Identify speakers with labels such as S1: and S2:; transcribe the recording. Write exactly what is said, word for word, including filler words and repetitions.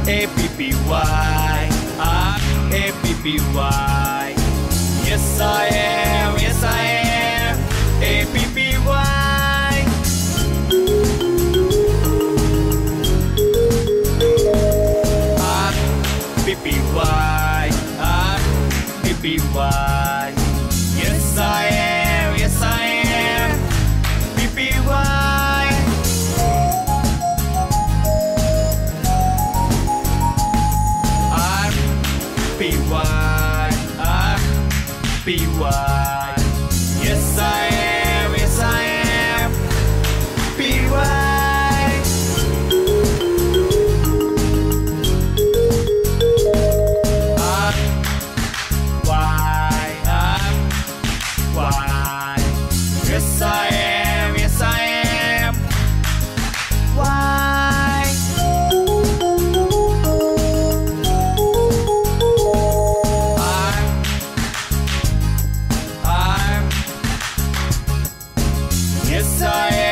S1: A P P Y, I'm A P P Y. Yes I am, yes I am, A P P Y. I'm P P Y, I'm P P Y. Yes I am, yes I am, P P Y. I'm P Y, I'm P Y. Yes I am, yes I am, P Y. I'm Y, I'm Y. Yes I am, yes I am, Y. I'm, I'm, yes I am.